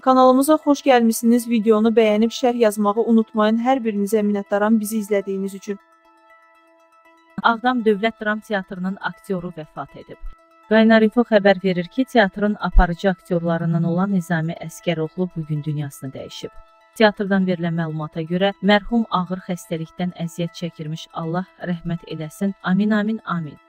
Kanalımıza xoş gəlmişsiniz. Videonu bəyənib şərh yazmağı unutmayın. Hər birinizə minnətdaram bizi izlədiyiniz üçün. Ağdam Dövlət Dram Teatrının aktyoru vəfat edib. Qaynar.info xəbər verir ki, teatrın aparıcı aktyorlarından olan Nizami Əsgəroğlu bugün dünyasını dəyişib. Teatrdan verilən məlumata görə, mərhum ağır xəstəlikdən əziyyət çəkirmiş, Allah rəhmət eləsin, amin amin amin.